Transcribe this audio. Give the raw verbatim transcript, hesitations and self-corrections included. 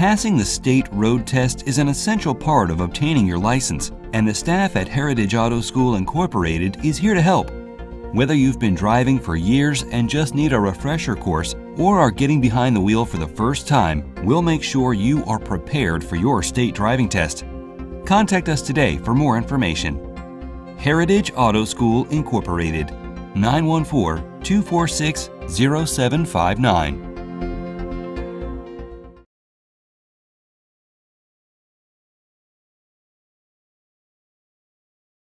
Passing the state road test is an essential part of obtaining your license, and the staff at Heritage Auto School Incorporated is here to help. Whether you've been driving for years and just need a refresher course or are getting behind the wheel for the first time, we'll make sure you are prepared for your state driving test. Contact us today for more information. Heritage Auto School Incorporated, nine one four, two four six, zero seven five nine.